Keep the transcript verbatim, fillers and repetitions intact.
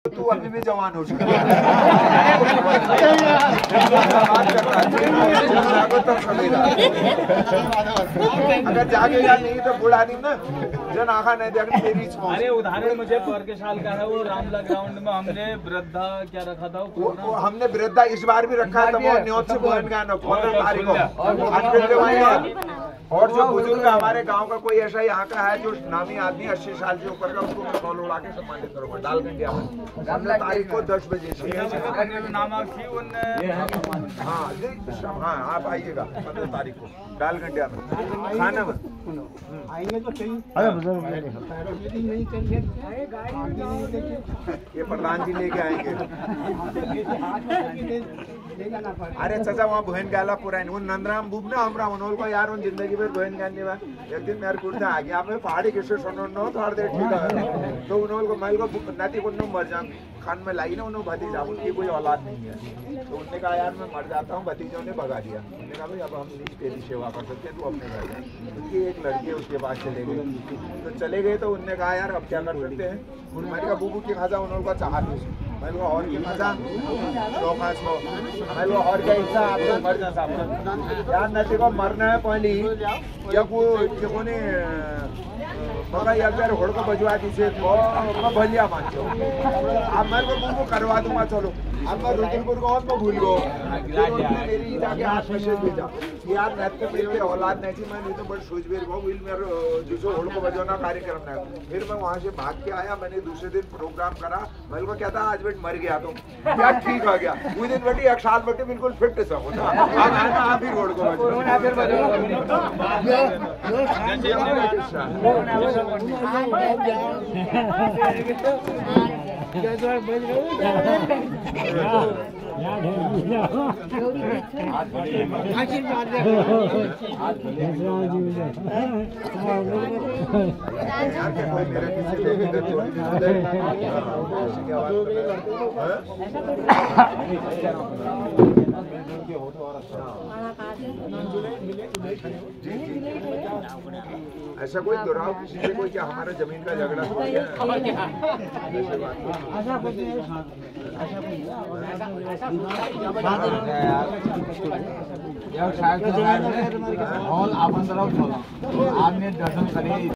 तू अभी भी जवान हो चुका अगर जागेगा नहीं तो बुढ़ा नहीं ना जन आखा नहीं देगा तेरी। अरे उदाहरण मुझे पर के साल का है वो रामला ग्राउंड में हमने वृद्धा क्या रखा था वो, वो हमने वृद्धा इस बार भी रखा था वो न्योत से बोन गाना पंद्रह तारीख को। और जो बुजुर्ग हमारे गांव का कोई ऐसा यहाँ का है जो नामी आदमी अस्सी साल से ऊपर का उसको मैं कॉल उड़ा के सम्मानित करूँगा डालगंडिया में पंद्रह तारीख को दस बजे से। हाँ हाँ आप आइएगा पंद्रह तारीख को डालगंडिया में खाना में आएंगे तो सही। ये प्रधान जी लेके आएंगे। अरे चाचा वहाँ बहन गाला पुरानी वो नंदराम बुब ना हमरा उन्होंने को यार उन जिंदगी भर बहन गाने में एक दिन मेरे कुर्ते आ गया मैं पहाड़ी किससे सुनो नो थोड़ा देर ठीक है तो उन्होंने को मैं को नाती को मर जाऊँ खान में लाई ना उन्होंने भतीजा उनकी कोई औलाद नहीं है तो उनने कहा यार मैं मर जाता हूँ भतीजों ने भगा दिया। उन्होंने कहा भाई अब हम नहीं तेरी सेवा कर सकते तू अपने घर जा। उनकी एक लड़की है उसके पास चले गए तो चले गए तो उनने कहा यार अब क्या कर सकते हैं। मैंने कहा बुबू की खाजा उन्होंने का चाहत मैं और की मजा मैं और क्या इच्छा आपको मर जा साहब यार नती को मरना है पहली या कोई मगर एक बार होड़ को बजवा दीजिए तो मैं भलिया मान जाऊँ अब मैं को करवा दूंगा। चलो अब मैं रुद्रपुर को मैं भूल गो मेरी जाके हाथ में से भेजा यार नृत्य मेरे औलाद नहीं थी मैं नहीं तो बड़ी सोचबेर को विल मेरे जो होड़ को बजवाना कार्यक्रम था। फिर मैं वहाँ से भाग के आया मैंने दूसरे दिन प्रोग्राम करा मैं को क्या था आज बेट मर गया तो क्या ठीक हो गया उस दिन बेटी एक साल बेटे बिल्कुल फिट सब होता आप ही रोड को ऐसा कोई दोहराव किसी से कोई क्या हमारा जमीन का झगड़ा हो गया हॉल आपण आपने दर्शन करे।